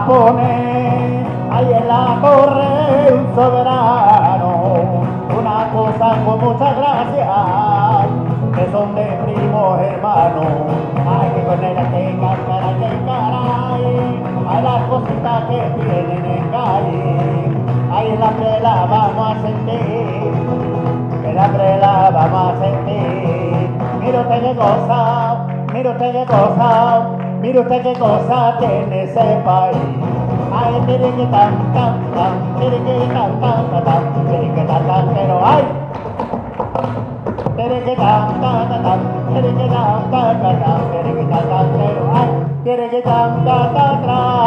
poner ahí en la torre un soberano, una cosa con mucha gracia, que son de primos hermanos. Ay, que con ella que caray, hay las cositas que tienen en calle, ahí en la prela vamos a sentir, en la prela vamos a sentir. Mire usted qué cosa, mire usted qué cosa, mire usted qué cosa tiene ese país. Ay, mire que tan, mire que tan, mire que tan, pero ay. Mire que tan, mire que tan, mire que tan, pero ay. Mire que tan,